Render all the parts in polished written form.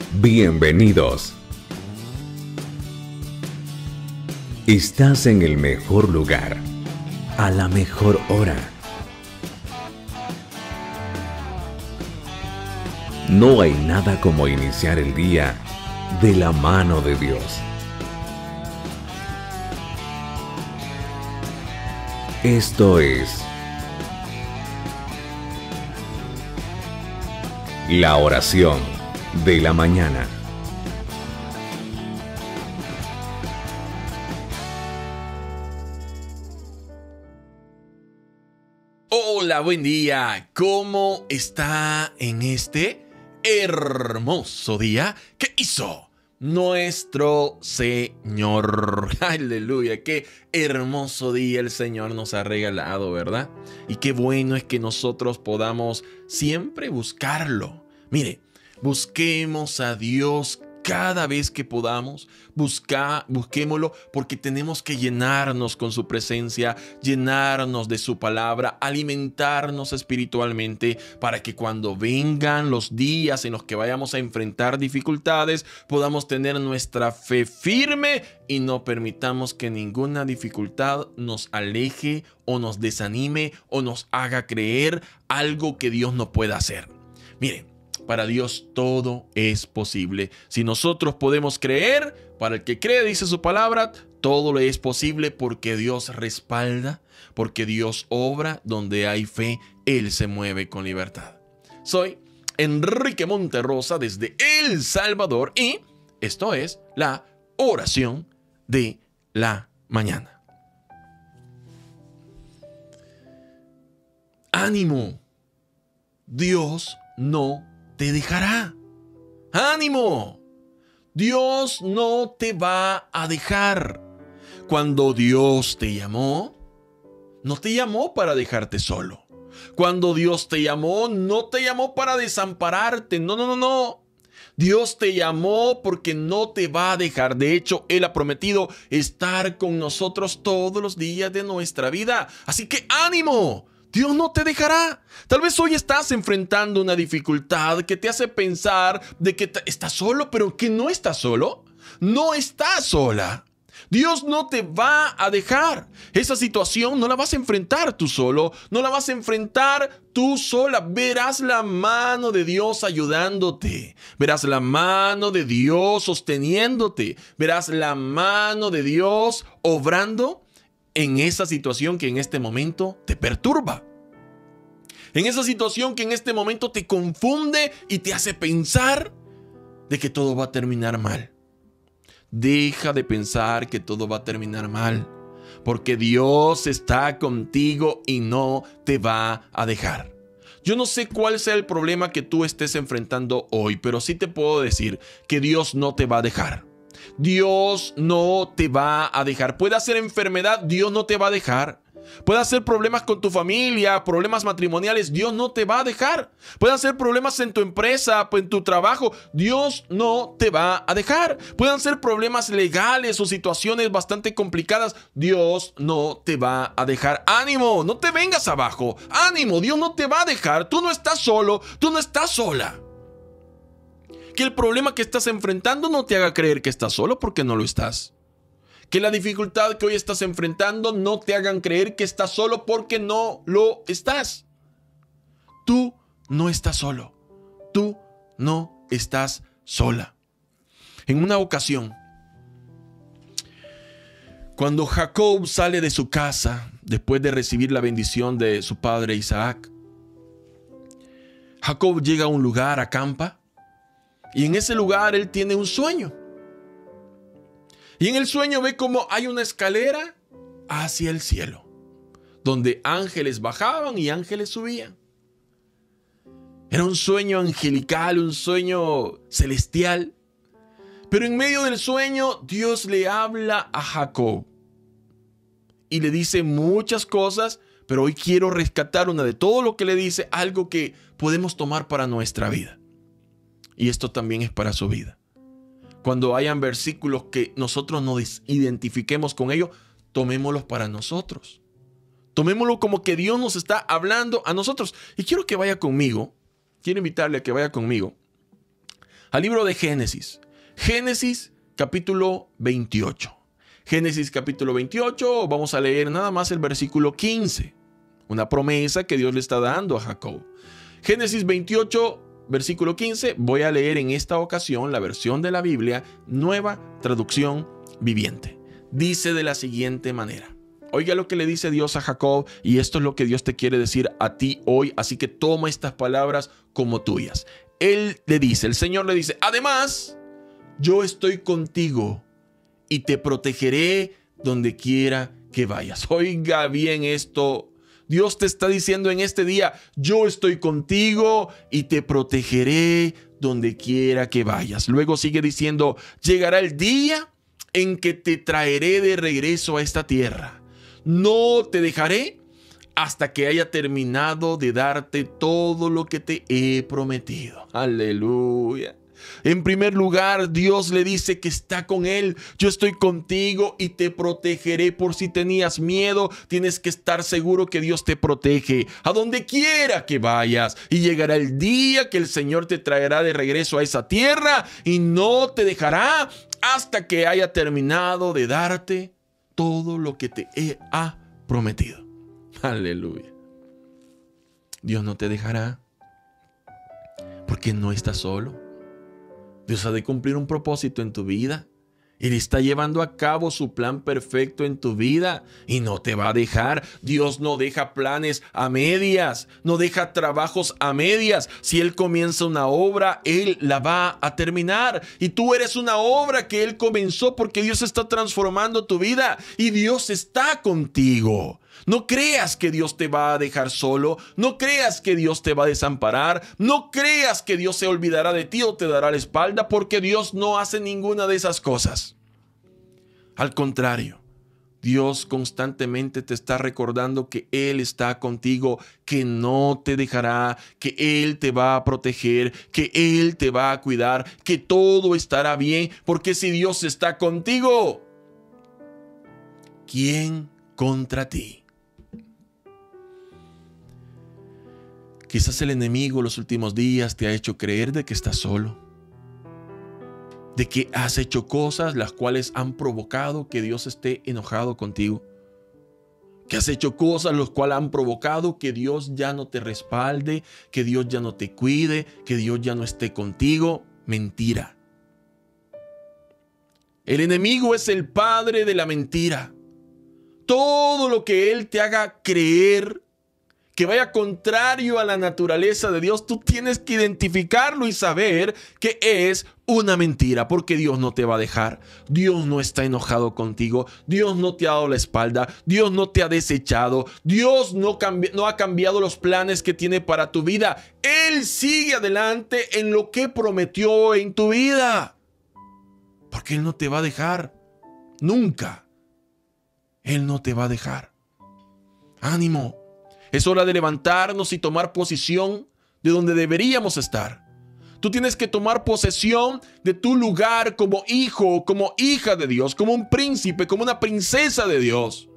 Bienvenidos. Estás en el mejor lugar, a la mejor hora. No hay nada como iniciar el día de la mano de Dios. Esto es la oración de la mañana. Hola, buen día. ¿Cómo está en este hermoso día que hizo nuestro Señor? Aleluya, qué hermoso día el Señor nos ha regalado, ¿verdad? Y qué bueno es que nosotros podamos siempre buscarlo. Mire, busquemos a Dios cada vez que podamos. Busquémoslo porque tenemos que llenarnos con su presencia, llenarnos de su palabra, alimentarnos espiritualmente para que cuando vengan los días en los que vayamos a enfrentar dificultades, podamos tener nuestra fe firme y no permitamos que ninguna dificultad nos aleje o nos desanime o nos haga creer algo que Dios no pueda hacer. Miren, para Dios todo es posible. Si nosotros podemos creer, para el que cree, dice su palabra, todo le es posible porque Dios respalda, porque Dios obra donde hay fe, Él se mueve con libertad. Soy Enrique Monterrosa desde El Salvador y esto es la oración de la mañana. Ánimo, Dios no te dejará. ¡Ánimo! Dios no te va a dejar. Cuando Dios te llamó, no te llamó para dejarte solo. Cuando Dios te llamó, no te llamó para desampararte. No. Dios te llamó porque no te va a dejar. De hecho, Él ha prometido estar con nosotros todos los días de nuestra vida. Así que ánimo. Dios no te dejará. Tal vez hoy estás enfrentando una dificultad que te hace pensar de que estás solo, pero que no estás solo. No estás sola. Dios no te va a dejar. Esa situación no la vas a enfrentar tú solo. No la vas a enfrentar tú sola. Verás la mano de Dios ayudándote. Verás la mano de Dios sosteniéndote. Verás la mano de Dios obrando en esa situación que en este momento te perturba. En esa situación que en este momento te confunde y te hace pensar de que todo va a terminar mal. Deja de pensar que todo va a terminar mal, porque Dios está contigo y no te va a dejar. Yo no sé cuál sea el problema que tú estés enfrentando hoy, pero sí te puedo decir que Dios no te va a dejar. Dios no te va a dejar. Puede ser enfermedad, Dios no te va a dejar. Puede ser problemas con tu familia, problemas matrimoniales, Dios no te va a dejar. Puede ser problemas en tu empresa, en tu trabajo, Dios no te va a dejar. Pueden ser problemas legales o situaciones bastante complicadas, Dios no te va a dejar. Ánimo, no te vengas abajo. Ánimo, Dios no te va a dejar. Tú no estás solo, tú no estás sola. Que el problema que estás enfrentando no te haga creer que estás solo porque no lo estás. Que la dificultad que hoy estás enfrentando no te hagan creer que estás solo porque no lo estás. Tú no estás solo. Tú no estás sola. En una ocasión, cuando Jacob sale de su casa después de recibir la bendición de su padre Isaac, Jacob llega a un lugar, acampa, y en ese lugar él tiene un sueño. Y en el sueño ve como hay una escalera hacia el cielo, donde ángeles bajaban y ángeles subían. Era un sueño angelical, un sueño celestial. Pero en medio del sueño, Dios le habla a Jacob y le dice muchas cosas, pero hoy quiero rescatar una de todo lo que le dice, algo que podemos tomar para nuestra vida. Y esto también es para su vida. Cuando hayan versículos que nosotros nos identifiquemos con ellos, tomémoslos para nosotros. Tomémoslo como que Dios nos está hablando a nosotros. Y quiero que vaya conmigo, quiero invitarle a que vaya conmigo al libro de Génesis. Génesis capítulo 28. Génesis capítulo 28, vamos a leer nada más el versículo 15. Una promesa que Dios le está dando a Jacob. Génesis 28, versículo 15, voy a leer en esta ocasión la versión de la Biblia, Nueva Traducción Viviente. Dice de la siguiente manera. Oiga lo que le dice Dios a Jacob, y esto es lo que Dios te quiere decir a ti hoy, así que toma estas palabras como tuyas. Él le dice, el Señor le dice, además, yo estoy contigo y te protegeré donde quiera que vayas. Oiga bien esto. Dios te está diciendo en este día, yo estoy contigo y te protegeré donde quiera que vayas. Luego sigue diciendo, llegará el día en que te traeré de regreso a esta tierra. No te dejaré hasta que haya terminado de darte todo lo que te he prometido. Aleluya. En primer lugar, Dios le dice que está con él. Yo estoy contigo y te protegeré. Por si tenías miedo, tienes que estar seguro que Dios te protege a donde quiera que vayas. Y llegará el día que el Señor te traerá de regreso a esa tierra y no te dejará hasta que haya terminado de darte todo lo que te ha prometido. Aleluya. Dios no te dejará porque no estás solo. Dios ha de cumplir un propósito en tu vida. Él está llevando a cabo su plan perfecto en tu vida y no te va a dejar. Dios no deja planes a medias, no deja trabajos a medias. Si Él comienza una obra, Él la va a terminar. Y tú eres una obra que Él comenzó porque Dios está transformando tu vida y Dios está contigo. No creas que Dios te va a dejar solo. No creas que Dios te va a desamparar. No creas que Dios se olvidará de ti o te dará la espalda, porque Dios no hace ninguna de esas cosas. Al contrario, Dios constantemente te está recordando que Él está contigo, que no te dejará, que Él te va a proteger, que Él te va a cuidar, que todo estará bien, porque si Dios está contigo, ¿quién contra ti? Quizás el enemigo los últimos días te ha hecho creer de que estás solo, de que has hecho cosas las cuales han provocado que Dios esté enojado contigo, que has hecho cosas las cuales han provocado que Dios ya no te respalde, que Dios ya no te cuide, que Dios ya no esté contigo. Mentira. El enemigo es el padre de la mentira. Todo lo que él te haga creer que vaya contrario a la naturaleza de Dios, tú tienes que identificarlo y saber que es una mentira, porque Dios no te va a dejar. Dios no está enojado contigo. Dios no te ha dado la espalda. Dios no te ha desechado. Dios no ha cambiado los planes que tiene para tu vida. Él sigue adelante en lo que prometió en tu vida, porque Él no te va a dejar. Nunca. Él no te va a dejar. Ánimo. Es hora de levantarnos y tomar posición de donde deberíamos estar. Tú tienes que tomar posesión de tu lugar como hijo, como hija de Dios, como un príncipe, como una princesa de Dios.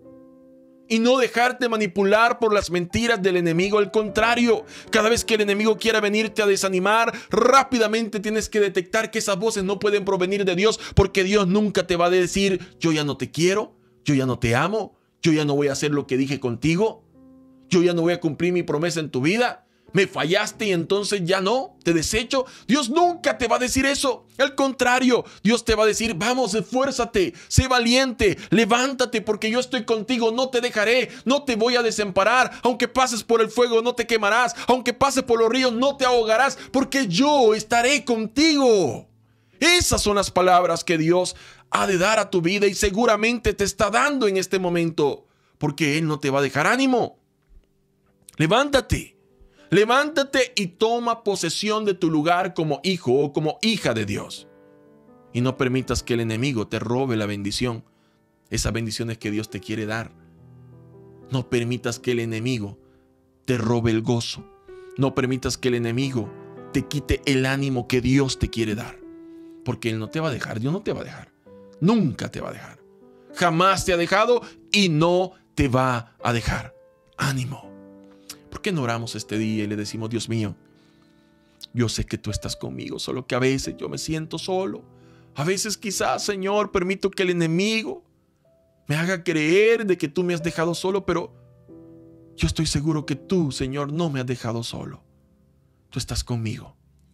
Y no dejarte manipular por las mentiras del enemigo. Al contrario, cada vez que el enemigo quiera venirte a desanimar, rápidamente tienes que detectar que esas voces no pueden provenir de Dios, porque Dios nunca te va a decir, yo ya no te quiero, yo ya no te amo, yo ya no voy a hacer lo que dije contigo. Yo ya no voy a cumplir mi promesa en tu vida. Me fallaste y entonces ya no, te desecho. Dios nunca te va a decir eso. Al contrario, Dios te va a decir, vamos, esfuérzate, sé valiente, levántate, porque yo estoy contigo, no te dejaré, no te voy a desamparar. Aunque pases por el fuego, no te quemarás. Aunque pases por los ríos, no te ahogarás, porque yo estaré contigo. Esas son las palabras que Dios ha de dar a tu vida y seguramente te está dando en este momento, porque Él no te va a dejar. Ánimo. Levántate, levántate y toma posesión de tu lugar como hijo o como hija de Dios. Y no permitas que el enemigo te robe la bendición, esas bendiciones que Dios te quiere dar. No permitas que el enemigo te robe el gozo. No permitas que el enemigo te quite el ánimo que Dios te quiere dar. Porque Él no te va a dejar, Dios no te va a dejar. Nunca te va a dejar. Jamás te ha dejado y no te va a dejar. Ánimo. ¿Por qué no oramos este día y le decimos, Dios mío, Yo sé que tú estás conmigo, solo que a veces yo me siento solo. A veces quizás, Señor, permito que el enemigo me haga creer de que tú me has dejado solo, pero yo estoy seguro que tú, Señor, no me has dejado solo. Tú estás conmigo.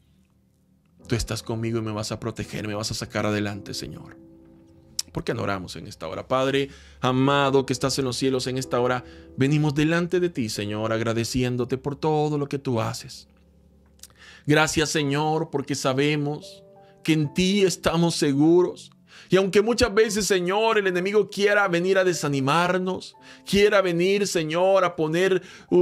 Tú estás conmigo y me vas a proteger, me vas a sacar adelante, Señor. ¿Por qué no oramos en esta hora? Padre amado que estás en los cielos, en esta hora venimos delante de ti, Señor, agradeciéndote por todo lo que tú haces. Gracias, Señor, porque sabemos que en ti estamos seguros. Y aunque muchas veces, Señor, el enemigo quiera venir a desanimarnos, quiera venir, Señor, a poner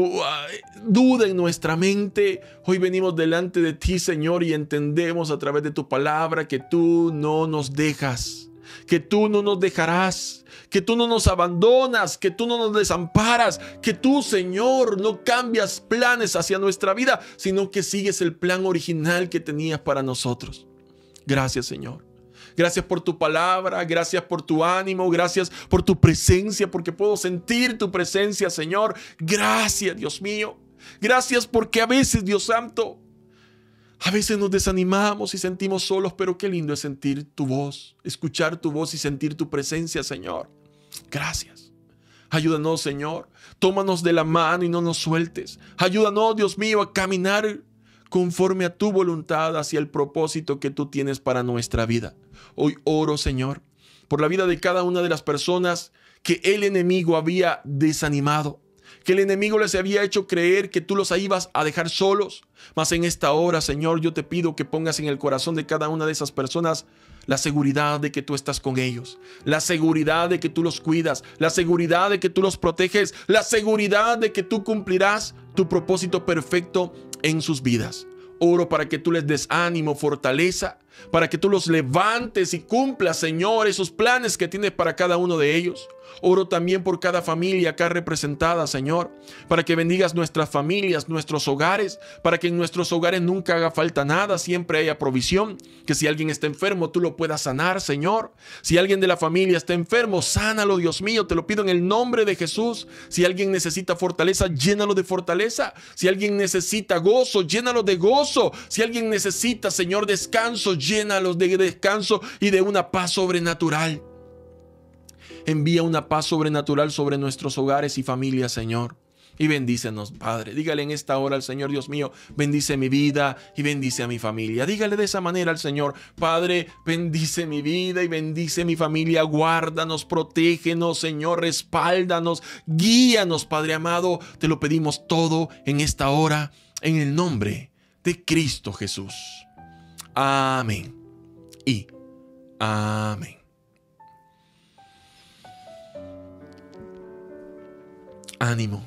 duda en nuestra mente, hoy venimos delante de ti, Señor, y entendemos a través de tu palabra que tú no nos dejas, que tú no nos dejarás, que tú no nos abandonas, que tú no nos desamparas, que tú, Señor, no cambias planes hacia nuestra vida, sino que sigues el plan original que tenías para nosotros. Gracias, Señor. Gracias por tu palabra, gracias por tu ánimo, gracias por tu presencia, porque puedo sentir tu presencia, Señor. Gracias, Dios mío. Gracias porque a veces, Dios Santo, a veces nos desanimamos y sentimos solos, pero qué lindo es sentir tu voz, escuchar tu voz y sentir tu presencia, Señor. Gracias. Ayúdanos, Señor. Tómanos de la mano y no nos sueltes. Ayúdanos, Dios mío, a caminar conforme a tu voluntad hacia el propósito que tú tienes para nuestra vida. Hoy oro, Señor, por la vida de cada una de las personas que el enemigo había desanimado, que el enemigo les había hecho creer que tú los ibas a dejar solos. Mas en esta hora, Señor, yo te pido que pongas en el corazón de cada una de esas personas la seguridad de que tú estás con ellos, la seguridad de que tú los cuidas, la seguridad de que tú los proteges, la seguridad de que tú cumplirás tu propósito perfecto en sus vidas. Oro para que tú les des ánimo, fortaleza, para que tú los levantes y cumplas, Señor, esos planes que tienes para cada uno de ellos. Oro también por cada familia acá representada, Señor, para que bendigas nuestras familias, nuestros hogares, para que en nuestros hogares nunca haga falta nada, siempre haya provisión, que si alguien está enfermo, tú lo puedas sanar, Señor. Si alguien de la familia está enfermo, sánalo, Dios mío, te lo pido en el nombre de Jesús. Si alguien necesita fortaleza, llénalo de fortaleza. Si alguien necesita gozo, llénalo de gozo. Si alguien necesita, Señor, descanso, llénalos de descanso y de una paz sobrenatural. Envía una paz sobrenatural sobre nuestros hogares y familias, Señor. Y bendícenos, Padre. Dígale en esta hora al Señor, Dios mío, bendice mi vida y bendice a mi familia. Dígale de esa manera al Señor, Padre, bendice mi vida y bendice mi familia. Guárdanos, protégenos, Señor, respáldanos, guíanos, Padre amado. Te lo pedimos todo en esta hora, en el nombre de Cristo Jesús. Amén y amén. Ánimo.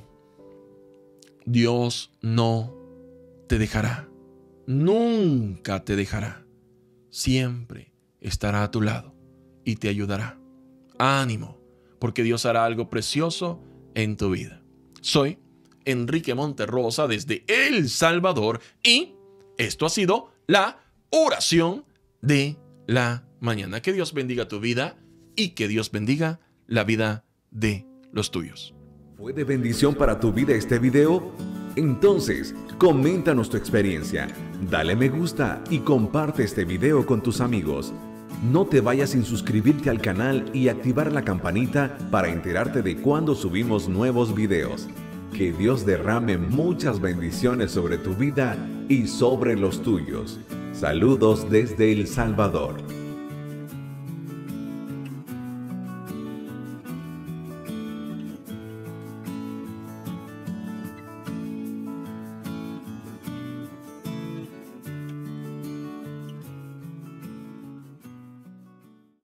Dios no te dejará. Nunca te dejará. Siempre estará a tu lado y te ayudará. Ánimo, porque Dios hará algo precioso en tu vida. Soy Enrique Monterrosa desde El Salvador y esto ha sido la oración de la mañana. Que Dios bendiga tu vida y que Dios bendiga la vida de los tuyos. ¿Fue de bendición para tu vida este video? Entonces, coméntanos tu experiencia, dale me gusta y comparte este video con tus amigos. No te vayas sin suscribirte al canal y activar la campanita para enterarte de cuando subimos nuevos videos. Que Dios derrame muchas bendiciones sobre tu vida y sobre los tuyos. Saludos desde El Salvador.